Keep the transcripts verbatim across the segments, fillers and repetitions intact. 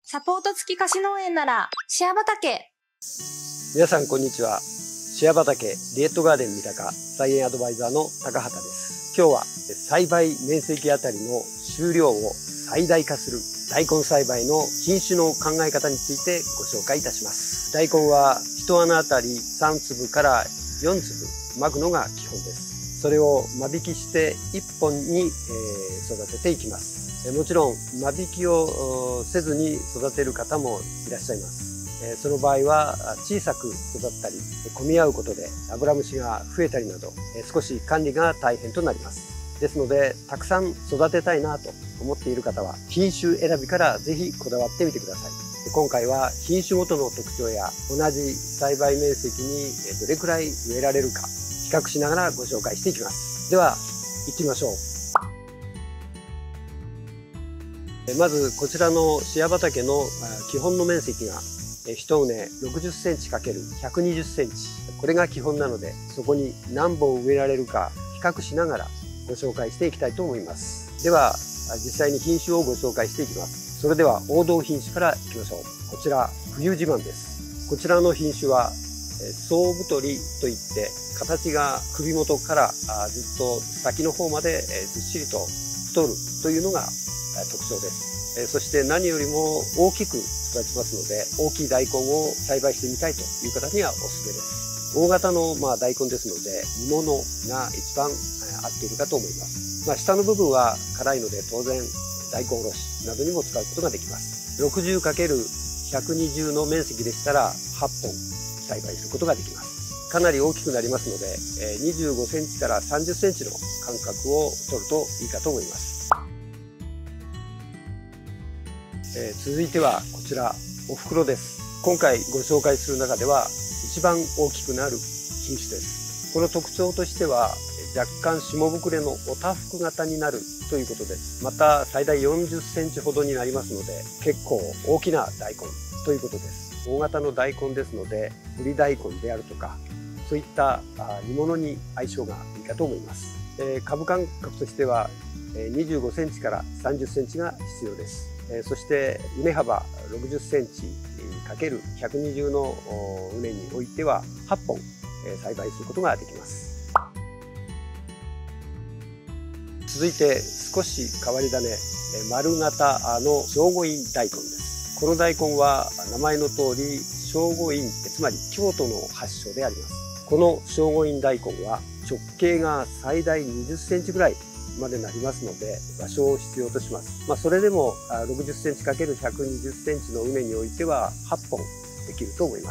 サポート付き貸し農園ならシェア畑。 皆さんこんにちは。シェア畑リエットガーデン三鷹菜園アドバイザーの高畑です。今日は栽培面積あたりの収量を最大化する大根栽培の品種の考え方についてご紹介いたします。大根は一穴あたりさんつぶからよんつぶまくのが基本です。それを間引きしていっぽんに育てていきます。もちろん間引きをせずに育てる方もいらっしゃいます。その場合は小さく育ったり混み合うことでアブラムシが増えたりなど少し管理が大変となります。ですのでたくさん育てたいなと思っている方は品種選びからぜひこだわってみてください。今回は品種ごとの特徴や同じ栽培面積にどれくらい植えられるか比較しながらご紹介していきます。では行ってみましょう。まずこちらのシェア畑の基本の面積が一畝ろくじゅっセンチかけるひゃくにじゅっセンチ、これが基本なのでそこに何本植えられるか比較しながらご紹介していきたいと思います。では実際に品種をご紹介していきます。それでは王道品種からいきましょう。こちら冬自慢です。こちらの品種は総太りといって形が首元からずっと先の方までずっしりと太るというのが特徴です。そして何よりも大きく育ちますので大きい大根を栽培してみたいという方にはおすすめです。大型のまあ大根ですので煮物が一番合っているかと思います。まあ、下の部分は辛いので当然大根おろしなどにも使うことができます。ろくじゅうかけるひゃくにじゅう の面積でしたらはっぽん栽培することができます。かなり大きくなりますのでにじゅうごセンチからさんじゅっセンチの間隔を取るといいかと思います。えー、続いてはこちらおふくろです。今回ご紹介する中では一番大きくなる品種です。この特徴としては若干下膨れのおたふく型になるということです。また最大よんじゅっセンチほどになりますので結構大きな大根ということです。大型の大根ですのでぶり大根であるとかそういった煮物に相性がいいかと思います。えー、株間隔としてはにじゅうごセンチからさんじゅっセンチが必要です。そして畝幅ろくじゅっセンチかけるひゃくにじゅうの畝においてははっぽん栽培することができます。続いて少し変わり種丸型の聖護院大根です。この大根は名前の通り聖護院、つまり京都の発祥であります。この聖護院大根は直径が最大にじゅっセンチぐらいまでなりますので場所を必要とします。まあ、それでもろくじゅっセンチかけるひゃくにじゅっセンチの畝においてははっぽんできると思います。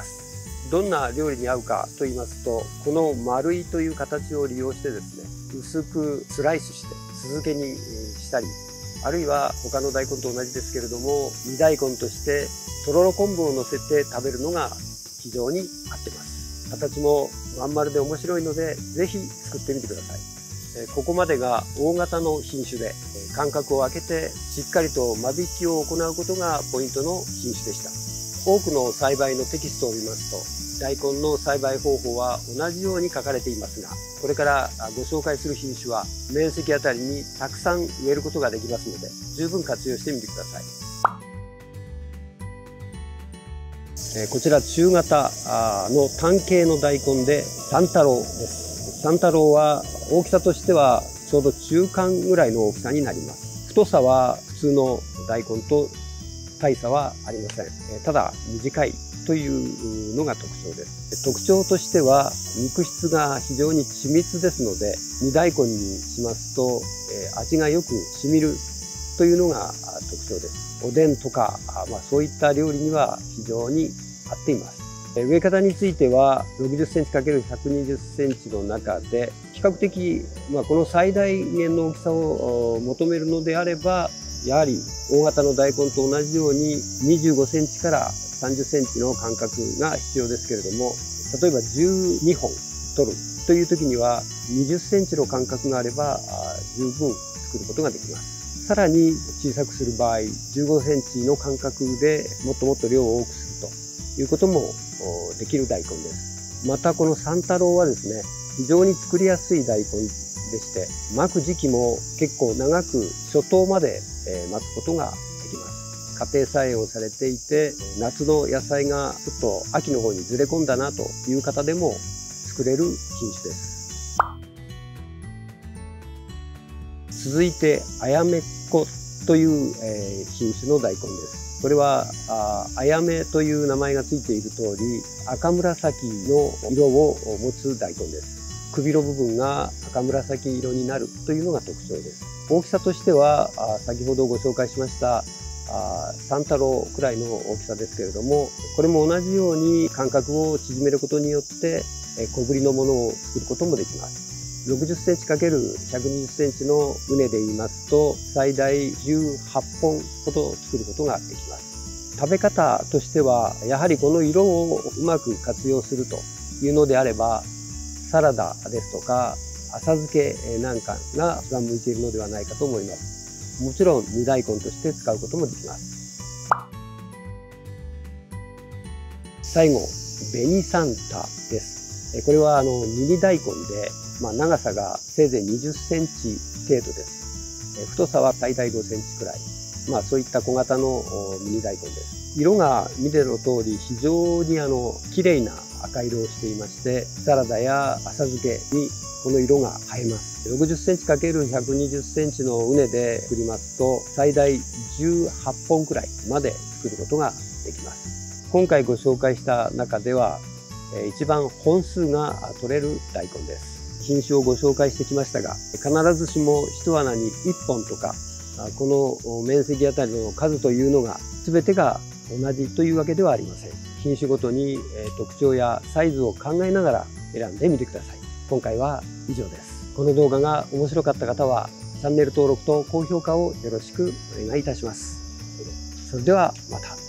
どんな料理に合うかと言いますとこの丸いという形を利用してですね薄くスライスして酢漬けにしたりあるいは他の大根と同じですけれども煮大根としてとろろ昆布をのせて食べるのが非常に合ってます。形もまん丸で面白いのでぜひ作ってみてください。ここまでが大型の品種で間隔を空けてしっかりと間引きを行うことがポイントの品種でした。多くの栽培のテキストを見ますと大根の栽培方法は同じように書かれていますがこれからご紹介する品種は面積あたりにたくさん植えることができますので十分活用してみてください。こちら中型の単形の大根で三太郎です。三太郎は大きさとしてはちょうど中間ぐらいの大きさになります。太さは普通の大根と大差はありません。ただ短いというのが特徴です。特徴としては肉質が非常に緻密ですので煮大根にしますと味がよく染みるというのが特徴です。おでんとか、まあ、そういった料理には非常に合っています。植え方についてはろくじゅっセンチかけるひゃくにじゅっセンチの中で比較的、まあ、この最大限の大きさを求めるのであればやはり大型の大根と同じようににじゅうごセンチからさんじゅっセンチの間隔が必要ですけれども例えばじゅうにほん取るという時にはにじゅっセンチの間隔があれば十分作ることができます。さらに小さくする場合じゅうごセンチの間隔でもっともっと量を多くするということもできる大根です。またこの三太郎はですね非常に作りやすい大根でして巻く時期も結構長く初冬まで巻くことができます。 家庭菜園をされていて、夏の野菜がちょっと秋の方にずれ込んだなという方でも作れる品種です。続いてあやめっこという、えー、品種の大根です。これはああやめという名前がついている通り、赤紫の色を持つ大根です。首の部分が赤紫色になるというのが特徴です。大きさとしてはあ先ほどご紹介しましたあ三太郎くらいの大きさですけれども、これも同じように間隔を縮めることによって小ぶりのものを作ることもできます。ろくじゅっセンチかけるひゃくにじゅっセンチの畝で言いますと、最大じゅうはっぽんほど作ることができます。食べ方としては、やはりこの色をうまく活用するというのであれば、サラダですとか浅漬けなんかが一番向いているのではないかと思います。もちろん煮大根として使うこともできます。最後、紅サンタです。これはあのミニ大根で、まあ、長さがせいぜいにじゅっセンチ程度です。太さは最大ごセンチくらい。まあ、そういった小型のミニ大根です。色が見ての通り非常にあの綺麗な赤色をしていまして、サラダや浅漬けにこの色が映えます。ろくじゅっセンチかけるひゃくにじゅっセンチの畝で作りますと、最大じゅうはっぽんくらいまで作ることができます。今回ご紹介した中では、一番本数が取れる大根です。品種をご紹介してきましたが、必ずしも一穴にいっぽんとか、この面積あたりの数というのが全てが同じというわけではありません。品種ごとに特徴やサイズを考えながら選んでみてください。今回は以上です。この動画が面白かった方は、チャンネル登録と高評価をよろしくお願いいたします。それではまた。